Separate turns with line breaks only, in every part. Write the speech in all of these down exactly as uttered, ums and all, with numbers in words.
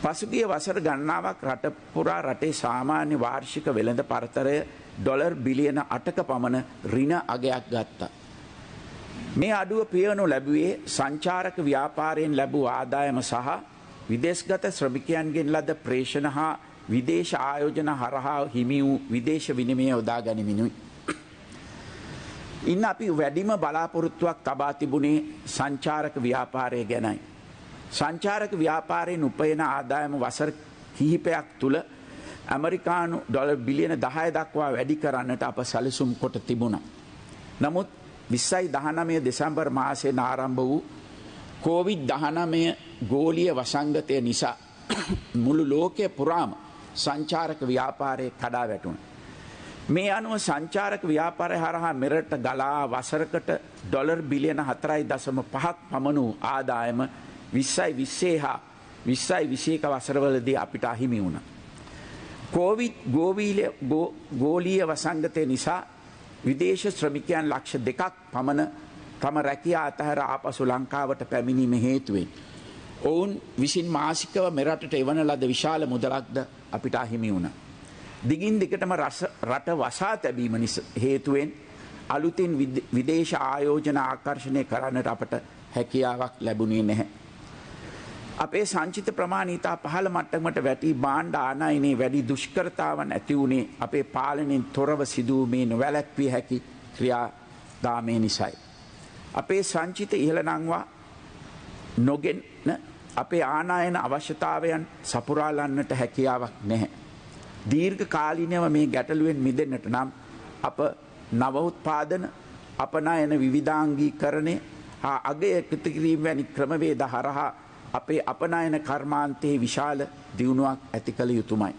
පසුගිය වසර ගණනාවක් රට පුරා රටේ සාමාන්‍ය වාර්ෂික වෙළඳ පරතරය ඩොලර් බිලියන අටක පමණ ඍණ අගයක් ගත්තා. මේ අඩුව පියවනු ලැබුවේ සංචාරක ව්‍යාපාරයෙන් ලැබූ ආදායම සහ විදේශගත ශ්‍රමිකයන්ගෙන් ලද ප්‍රේෂණ හා විදේශ ආයෝජන හරහා හිමි වූ විදේශ විනිමය යොදා ගැනීමෙනුයි. ඉන්න අපි වැඩිම බලාපොරොත්තුවක් තබා තිබුණේ සංචාරක ව්‍යාපාරය ගැනයි. සංචාරක ව්‍යාපාරයෙන් උපයන ආදායම වසර කිහිපයක් තුළ ඇමරිකානු ඩොලර් බිලියන දහය දක්වා වැඩි කරන්නට අප සැලසුම් කොට තිබුණා. නමුත් විස්සයි දහනවය දෙසැම්බර් මාසයෙන් ආරම්භ වූ කොවිඩ් දහනවය ගෝලීය වසංගතය නිසා මුළු ලෝකය පුරාම සංචාරක ව්‍යාපාරයේ කඩා වැටුණා. මේ අනුව සංචාරක ව්‍යාපාරය හරහා මෙරට ගලා වසරකට ඩොලර් බිලියන හතරයි දශම පහක් පමණ වූ ආදායම විස්සයි විස්සේ හා විස්සයි විසේක වසරවලදී අපිට අහිමි වුණා. කොවිඩ් ගෝලීය වසංගතය නිසා විදේශ ශ්‍රමිකයන් ලක්ෂ දෙකක් පමණ තම රැකියා අතහැර ආපසු ලංකාවට පැමිණීම හේතුවෙන් ඔවුන් විසින් මාසිකව මෙරටට එවන ලද විශාල මුදලක්ද අපිට අහිමි වුණා. දිගින් දිගටම රට වසා තැබීම හේතුවෙන් අලුතින් විදේශ ආයෝජන ආකර්ෂණය කරන්නට අපට හැකියාවක් ලැබුණේ නැහැ. අපේ සංචිත ප්‍රමාණය ඉතා පහළ මට්ටමට වැටී භාණ්ඩ ආනයනයේ වැඩි දුෂ්කරතාවන් ඇති වුණේ අපේ පාලනයෙන් තොරව සිදු මේ නොවැළැක්විය හැකි ක්‍රියාදාමය නිසායි. අපේ සංචිත ඉහළ නංවා නොගෙන අපේ ආනයන අවශ්‍යතාවයන් සපුරාලන්නට හැකියාවක් නැහැ. දීර්ඝ කාලීනව මේ ගැටලුවෙන් මිදෙන්නට නම් අප නව උත්පාදන අපනයන විවිධාංගීකරණය හා අගය එකතු කිරීම වැනි ක්‍රමවේද හරහා අපේ අපනයන කර්මාන්තයේ විශාල දියුණුවක් ඇති කළ යුතුමයි.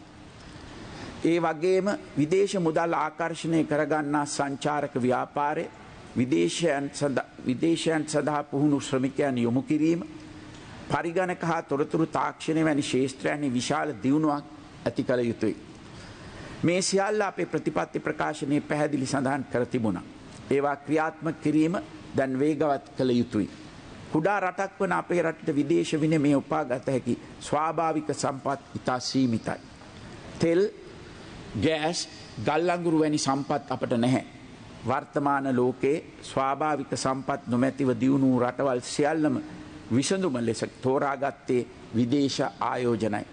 ඒ වගේම විදේශ මුදල් ආකර්ෂණය කරගන්නා සංචාරක ව්‍යාපාරය විදේශයන් විදේශයන් සඳහා පුහුණු ශ්‍රමිකයන් යොමු කිරීම පරිගණක හා තොරතුරු තාක්ෂණය වැනි ශේෂ්ත්‍රයන්හි විශාල දියුණුවක් ඇති කළ යුතුයි. මේ සියල්ල අපේ ප්‍රතිපත්ති ප්‍රකාශනයේ පැහැදිලි සඳහන් කර තිබුණා. ඒවා ක්‍රියාත්මක කිරීම දැන් වේගවත් කළ යුතුයි. කුඩා රටක් වන අපේ රටට විදේශ විනිමය උපාගත හැකි ස්වාභාවික සම්පත් ඉතා සීමිතයි. තෙල්, ගෑස්, ගල් අඟුරු වැනි සම්පත් අපට නැහැ. වර්තමාන ලෝකයේ ස්වාභාවික සම්පත් නොමැතිව දියුණු වූ රටවල් සියල්ලම විසඳුම ලෙස තෝරාගත්තේ විදේශ ආයෝජනයි.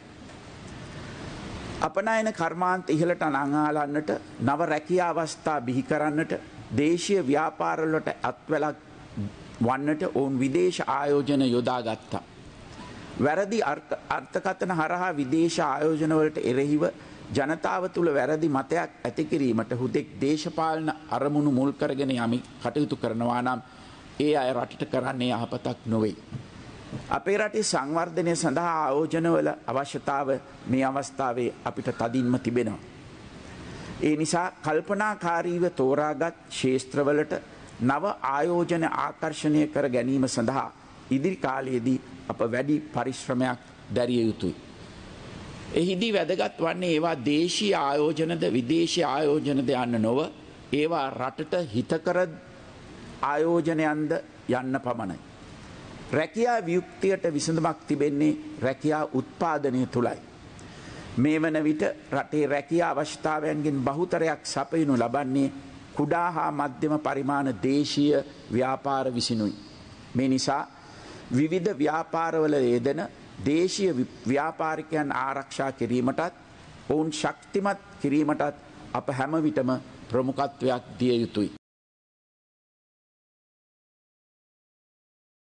අපනයන කර්මාන්ත ඉහළට නංවාලන්නට නව රැකියා අවස්ථා බිහි කරන්නට දේශීය ව්‍යාපාරවලට අත්වැලක් වන්නට ඔවුන් විදේශ ආයෝජන යොදා ගත්තා. වැරදි අර්ථකථන හරහා විදේශ ආයෝජනවලට එරෙහිව ජනතාව තුළ වැරදි මතයක් ඇති කිරීමට හුදෙක් දේශපාලන අරමුණු මුල් කරගෙන යමි කටයුතු කරනවා නම් ඒ අය රටට කරන්නේ යහපතක් නොවේ. අපේ රටේ සංවර්ධනය සඳහා ආයෝජනවල අවශ්‍යතාව මේ අවස්ථාවේ අපිට තදින්ම තිබෙනවා. ඒ නිසා කල්පනාකාරීව තෝරාගත් ක්ෂේත්‍රවලට නව ආයෝජන ආකර්ෂණය කර ගැනීම සඳහා ඉදිරි කාලයේදී අප වැඩි පරිශ්‍රමයක් දැරිය යුතුයි. එහිදී වැදගත් වන්නේ ඒවා දේශීය ආයෝජනද විදේශීය ආයෝජනද යන්න නොව ඒවා රටට හිතකර ආයෝජනයන්ද යන්න පමණයි. රැකියා වියුක්තියට විසඳුමක් තිබෙන්නේ රැකියා උත්පාදනය තුලයි. මේ වන විට රටේ රැකියා අවශ්‍යතාවයන්ගෙන් බහුතරයක් සපයනු ලබන්නේ කුඩා හා මධ්‍යම පරිමාණ දේශීය ව්‍යාපාර විසිනුයි. මේ නිසා විවිධ ව්‍යාපාරවල යෙදෙන දේශීය ව්‍යාපාරිකයන් ආරක්ෂා කිරීමටත් ඔවුන් ශක්තිමත් කිරීමටත් අප හැම විටම ප්‍රමුඛත්වයක් දිය යුතුයි.